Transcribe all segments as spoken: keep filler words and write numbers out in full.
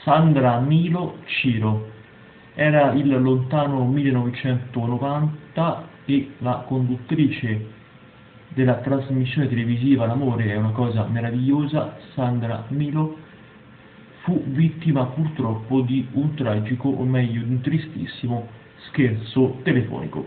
Sandra Milo Ciro. Era il lontano millenovecentonovanta e la conduttrice della trasmissione televisiva L'amore è una cosa meravigliosa, Sandra Milo, fu vittima purtroppo di un tragico, o meglio di un tristissimo, scherzo telefonico.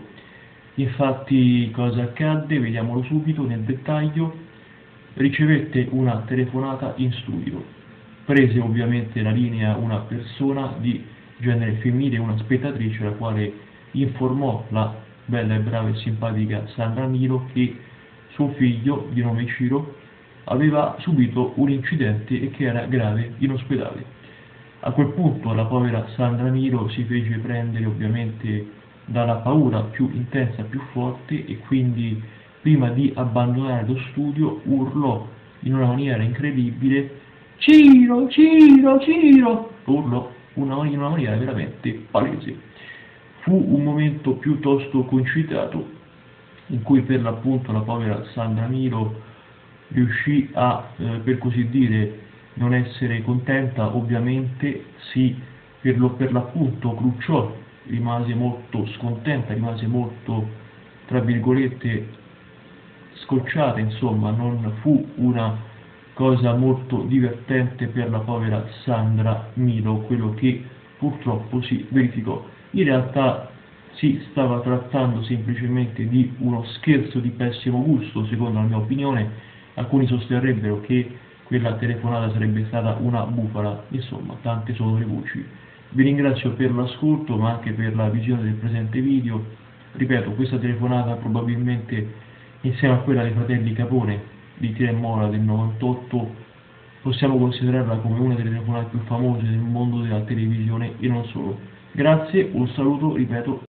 Infatti cosa accadde? Vediamolo subito nel dettaglio. Ricevette una telefonata in studio. Prese ovviamente la linea una persona di genere femminile, una spettatrice, la quale informò la bella e brava e simpatica Sandra Milo che suo figlio, di nome Ciro, aveva subito un incidente e che era grave in ospedale. A quel punto la povera Sandra Milo si fece prendere ovviamente dalla paura più intensa, più forte, e quindi prima di abbandonare lo studio urlò in una maniera incredibile: Ciro, Ciro, Ciro! Urlò una, in una maniera veramente palese. Fu un momento piuttosto concitato in cui per l'appunto la povera Sandra Milo riuscì a, eh, per così dire, non essere contenta, ovviamente si per, lo, per l'appunto crucciò, rimase molto scontenta, rimase molto, tra virgolette, scocciata, insomma, non fu una cosa molto divertente per la povera Sandra Milo, quello che purtroppo si verificò. In realtà si stava trattando semplicemente di uno scherzo di pessimo gusto, secondo la mia opinione. Alcuni sosterrebbero che quella telefonata sarebbe stata una bufala, insomma, tante sono le voci. Vi ringrazio per l'ascolto, ma anche per la visione del presente video. Ripeto, questa telefonata probabilmente, insieme a quella dei fratelli Capone di Tira e Mola del novantotto, possiamo considerarla come una delle telefonate più famose nel mondo della televisione e non solo. Grazie, un saluto, ripeto.